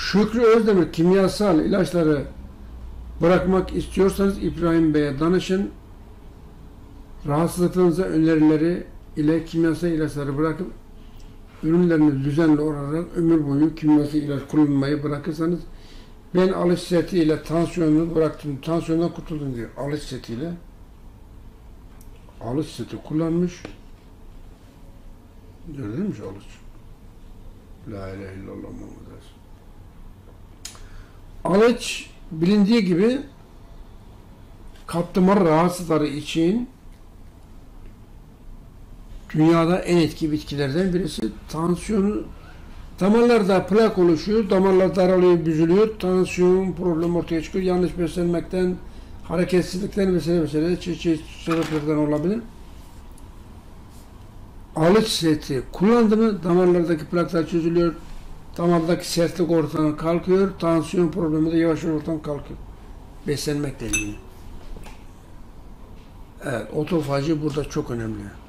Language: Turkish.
Şükrü Özdemir kimyasal ilaçları bırakmak istiyorsanız İbrahim Bey'e danışın. Rahatsızlıklarınıza önerileri ile kimyasal ilaçları bırakıp ürünlerini düzenli olarak ömür boyu kimyasal ilaç kullanmayı bırakırsanız ben alış setiyle tansiyonunu bıraktım. Tansiyondan kurtuldum diyor. Alış setiyle. Alış seti kullanmış. Gördün mü alış? La ilahe illallah Muhammed Resul. Alıç bilindiği gibi kalp damar rahatsızları için dünyada en etkili bitkilerden birisi. Tansiyonu, damarlarda plak oluşuyor, damarlar daralıyor, büzülüyor, tansiyon problemi ortaya çıkıyor. Yanlış beslenmekten, hareketsizlikten vesaire çeşitli sebeplerden olabilir. Alıç seti kullandı mı damarlardaki plaklar çözülüyor, damardaki sertlik ortadan kalkıyor, tansiyon problemi de yavaş yavaş ortadan kalkıyor. Beslenmekle ilgili. Evet, otofaji burada çok önemli.